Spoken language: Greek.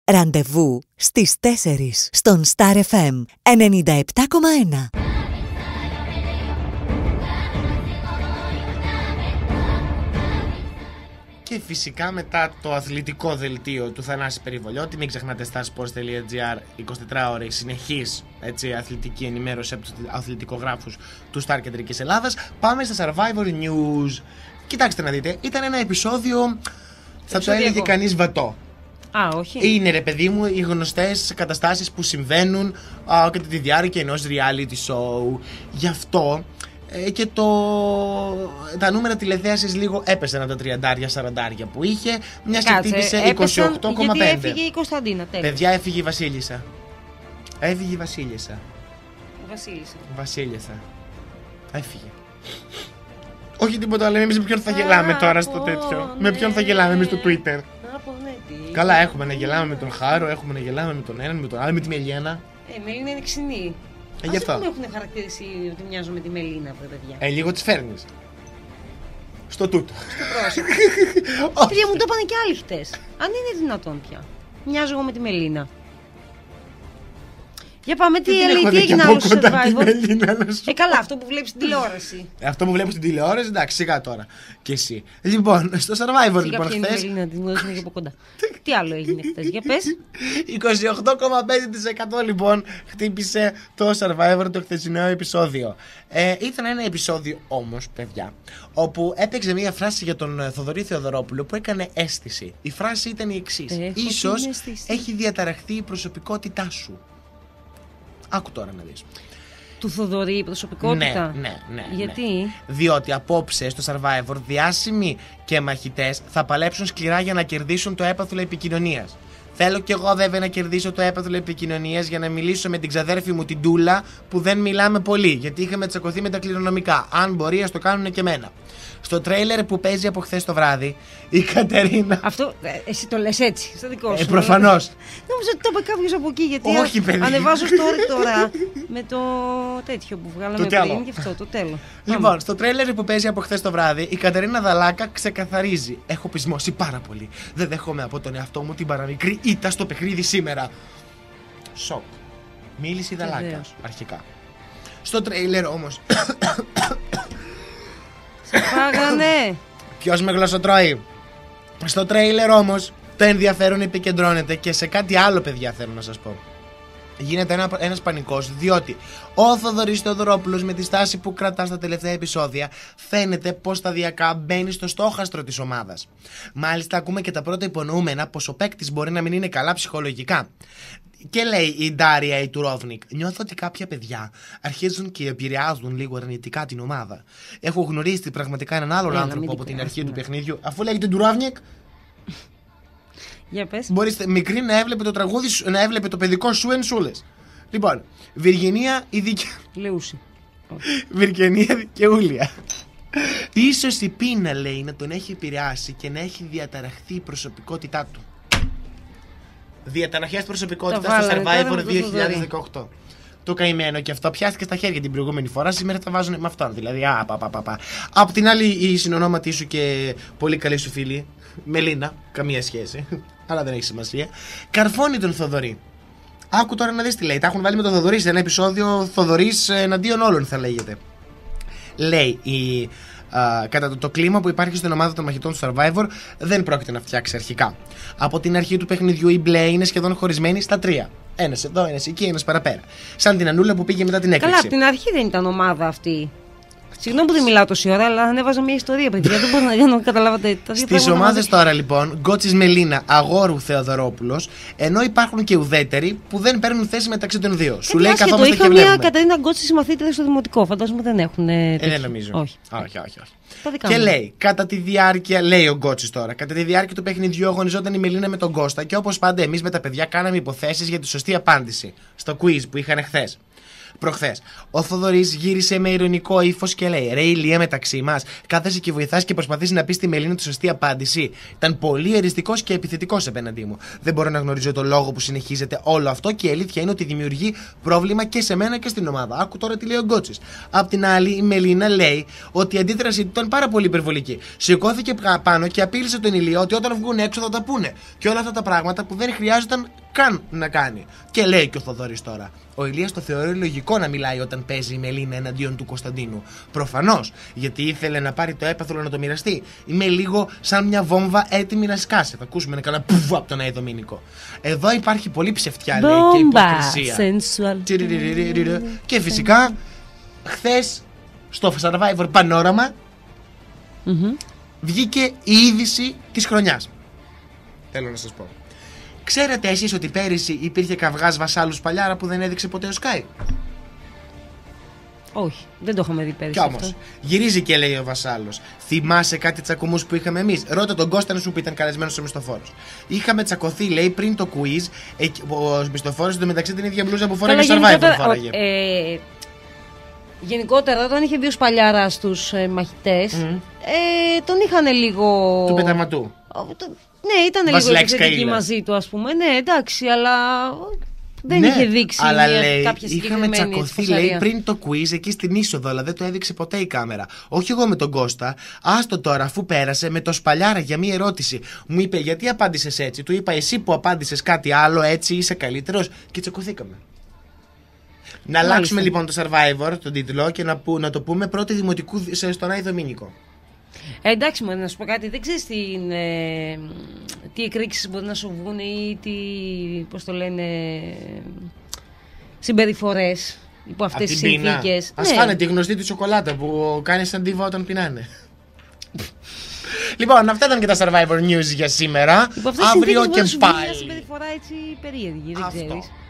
Ραντεβού στις 4 στον Star FM 97,1. Και φυσικά μετά το αθλητικό δελτίο του Θανάση Περιβολιώτη, μην ξεχνάτε starsports.gr, 24 ώρες συνεχής αθλητική ενημέρωση από τους αθλητικογράφους του Star Κεντρικής Ελλάδας. Πάμε στα Survivor News. Κοιτάξτε να δείτε, ήταν ένα επεισόδιο, θα το έλεγε κανείς βατό. Όχι. Είναι ρε παιδί μου οι γνωστές καταστάσεις που συμβαίνουν κατά τη διάρκεια ενός reality show. Γι' αυτό και τα νούμερα τηλεθέασης λίγο έπεσαν από τα 30-40 που είχε. Μια και χτύπησε 28,5. Γιατί έφυγε η Κωνσταντίνα, τέλος. Παιδιά, έφυγε η Βασίλισσα. Έφυγε η Βασίλισσα. Έφυγε. Όχι τίποτα άλλο, εμείς με ποιον θα γελάμε τώρα στο τέτοιο. Με ποιον θα γελάμε εμείς στο Twitter. Καλά, έχουμε να γελάμε με τον Χάρο, έχουμε να γελάμε με τον έναν, με τον άλλο, με τη Μελίνα. Η Μελίνα είναι ξινή. Γι' αυτό. Δεν έχουν χαρακτηρίσει ότι μοιάζω με τη Μελίνα, παιδιά. Λίγο τις φέρνεις. Στο τούτο. Στο πρόσωπο. Παιδιά, μου το είπανε και άλλοι χτες. Αν είναι δυνατόν πια. Μοιάζω εγώ με τη Μελίνα. Για πάμε, τι έγινε άλλο στο Survivor. Καλά, αυτό που βλέπεις στην τηλεόραση. Αυτό που βλέπεις στην τηλεόραση, εντάξει, σιγά τώρα. Και εσύ. Λοιπόν, στο Survivor λοιπόν χθες. Η Μελίνα την γνωρίζουμε και από κοντά. Τι άλλο έγινε χθες, για πες. 28,5% λοιπόν χτύπησε το Survivor το χθεσινό επεισόδιο. Ήταν ένα επεισόδιο όμως, παιδιά, όπου έπαιξε μια φράση για τον Θοδωρή Θεοδωρόπουλο που έκανε αίσθηση. Η φράση ήταν η εξής: ίσως έχει διαταραχθεί η προσωπικότητά σου. Άκου τώρα να δεις. Του Θοδωρή η προσωπικότητα. Ναι. Γιατί? Διότι απόψε στο Survivor διάσημοι και μαχητές θα παλέψουν σκληρά για να κερδίσουν το έπαθλο επικοινωνίας. Θέλω κι εγώ βέβαια να κερδίσω το έπαθλο επικοινωνίας για να μιλήσω με την ξαδέρφη μου την Τούλα που δεν μιλάμε πολύ, γιατί είχαμε τσακωθεί με τα κληρονομικά. Αν μπορεί, ας το κάνουν και εμένα. Στο τρέιλερ που παίζει από χθες το βράδυ, η Κατερίνα. Αυτό εσύ το λες έτσι, στο δικό σου. Προφανώς. Νόμιζα ότι το είπε κάποιος από εκεί, γιατί όχι, παιδί. Ανεβάζω story τώρα με το τέτοιο που βγάλαμε πριν και αυτό, το τέλος. Λοιπόν, στο τρέιλερ που παίζει από χθες το βράδυ, η Κατερίνα Δαλάκα ξεκαθαρίζει: έχω πεισμώσει πάρα πολύ. Δεν δέχομαι από τον εαυτό μου την παραμικρή ήττα στο παιχνίδι σήμερα. Σοκ. Μίλησε η Δαλάκα αρχικά. Στο τρέιλερ όμως. Σε φάγανε. Ποιος με γλωσσοτρώει. Στο τρέιλερ όμως το ενδιαφέρον επικεντρώνεται και σε κάτι άλλο, παιδιά, θέλω να σας πω. Γίνεται ένας πανικός, διότι ο Θοδωρής Θεοδωρόπουλος με τη στάση που κρατά στα τελευταία επεισόδια φαίνεται πως σταδιακά μπαίνει στο στόχαστρο της ομάδας. Μάλιστα ακούμε και τα πρώτα υπονοούμενα πως ο παίκτης μπορεί να μην είναι καλά ψυχολογικά. Και λέει η Ντάρια η Τουρόβνικ: νιώθω ότι κάποια παιδιά αρχίζουν και επηρεάζουν λίγο αρνητικά την ομάδα. Έχω γνωρίσει πραγματικά έναν άλλον άνθρωπο από την αρχή του παιχνίδιου. Αφού λέγεται την Τουρόβνικ. Για πες. Μπορείς μικρή να έβλεπε το τραγούδι σου, να έβλεπε το παιδικό σου ενσούλες. Λοιπόν, Βιργενία η Λεούση. Βιργενία Δικαιούλια. Ίσως η πείνα, λέει, να τον έχει επηρεάσει και να έχει διαταραχθεί η προσωπικότητά του. Διαταραχές προσωπικότητας στο Survivor 2018. Το καημένο και αυτό πιάστηκε στα χέρια την προηγούμενη φορά. Σήμερα θα βάζουν με αυτόν. Δηλαδή, Απ' την άλλη, η συνονόματή σου και πολύ καλή σου φίλη, Μελίνα, καμία σχέση, αλλά δεν έχει σημασία, καρφώνει τον Θοδωρή. Άκου τώρα να δεις τι λέει. Τα έχουν βάλει με τον Θοδωρή σε ένα επεισόδιο Θοδωρής εναντίον όλων, θα λέγεται. Λέει κατά το κλίμα που υπάρχει στην ομάδα των μαχητών του Survivor δεν πρόκειται να φτιάξει αρχικά. Από την αρχή του παιχνιδιού η μπλε είναι σχεδόν χωρισμένη στα τρία. Ένας εδώ, ένας εκεί, ένας παραπέρα. Σαν την Ανούλα που πήγε μετά την έκρηξη. Καλά, από την αρχή δεν ήταν ομάδα αυτή. Συγγνώμη που δεν μιλάω τόση ώρα, αλλά ανέβαζα μια ιστορία, παιδιά. Δεν μπορώ να καταλάβατε. Στις ομάδες τώρα λοιπόν, Γκότσης Μελίνα, Αγόρου Θεοδωρόπουλος, ενώ υπάρχουν και ουδέτεροι που δεν παίρνουν θέση μεταξύ των δύο. Σου λέει καθόμαστε και βλέπουμε. Είχα μια Κατερίνα Γκότση μαθήτρια στο δημοτικό. Φαντάζομαι δεν έχουν. Δεν νομίζω. Όχι. Και λέει, κατά τη διάρκεια, λέει ο Γκότσης τώρα, κατά τη διάρκεια του παιχνιδιού αγωνιζόταν η Μελίνα με τον Κώστα και όπως πάντα εμείς με τα παιδιά κάναμε υποθέσεις για τη σωστή απάντηση στο quiz που είχαν χθες. Προχθές, ο Θοδωρής γύρισε με ειρωνικό ύφος και λέει: Ρε Ηλία, μεταξύ μας, κάθεσαι και βοηθάς και προσπαθείς να πεις στη Μελίνα τη σωστή απάντηση. Ήταν πολύ εριστικός και επιθετικός απέναντί μου. Δεν μπορώ να γνωρίζω το λόγο που συνεχίζεται όλο αυτό και η αλήθεια είναι ότι δημιουργεί πρόβλημα και σε μένα και στην ομάδα. Άκου τώρα τι λέει ο Γκότσης. Απ' την άλλη, η Μελίνα λέει ότι η αντίδρασή του ήταν πάρα πολύ υπερβολική. Σηκώθηκε πάνω και απείλησε τον Ηλία ότι όταν βγουν έξω θα τα πούνε. Και όλα αυτά τα πράγματα που δεν χρειάζονταν καν να κάνει. Και λέει και ο Θοδωρής τώρα: Ο Ηλίας το θεωρεί λογικό να μιλάει όταν παίζει η Μελίνα εναντίον του Κωνσταντίνου. Προφανώς, γιατί ήθελε να πάρει το έπαθλο να το μοιραστεί. Είμαι λίγο σαν μια βόμβα έτοιμη να σκάσει. Θα ακούσουμε ένα καλά πουβ από τον Αιδομήνικο. Εδώ υπάρχει πολύ ψευτιά, λέει, και υποκρισία. Και φυσικά, χθες στο Survivor Πανόραμα βγήκε η είδηση της χρονιάς. Θέλω να σας πω. Ξέρετε εσείς ότι πέρυσι υπήρχε καυγάς Βασάλους Παλιάρα που δεν έδειξε ποτέ ο Sky? Όχι, δεν το είχαμε δει πέρυσι. Κι όμως, γυρίζει και λέει ο Βασάλος: Θυμάσαι κάτι τσακωμούς που είχαμε εμείς? Ρώτα τον Κώστα να σου πει, ήταν καλεσμένος ο Μισθοφόρος. Είχαμε τσακωθεί, λέει, πριν το quiz. Ο Μισθοφόρος εντωμεταξύ την ίδια μπλούζα που φόραγε στο Survivor φόραγε. Γενικότερα, όταν είχε μπει ο Σπαλιάρα στους μαχητές, τον είχαν λίγο. Του πεταματού. Ναι, ήταν λίγο επιθετική μαζί του, ας πούμε. Ναι, εντάξει, αλλά δεν είχε δείξει αλλά λέει, κάποια συγκεκριμένη. Είχαμε τσακωθεί, λέει, πριν το quiz εκεί στην είσοδο, αλλά δεν το έδειξε ποτέ η κάμερα. Όχι εγώ με τον Κώστα. Άστο τώρα, αφού πέρασε με το Σπαλιάρα για μία ερώτηση. Μου είπε: Γιατί απάντησες έτσι? Του είπα: Εσύ που απάντησες κάτι άλλο, έτσι είσαι καλύτερος. Και τσακωθήκαμε. Να αλλάξουμε λοιπόν το Survivor, τον τίτλο, και να το πούμε πρώτη δημοτικού στον Αιδομήνικο. Εντάξει, μου να σου πω κάτι, δεν ξέρεις τι εκρήξεις μπορεί να σου βγουν ή τι, πώς το λένε, συμπεριφορές υπό αυτές τις συνθήκες. Ας φάνε τη γνωστή τη σοκολάτα που κάνει σαν ντίβα όταν πεινάνε. Λοιπόν, αυτά ήταν και τα Survivor News για σήμερα. Υπό αυτές τις συνθήκες μπορεί να σου βγει μια συμπεριφορά έτσι περίεργη, δεν ξέρεις.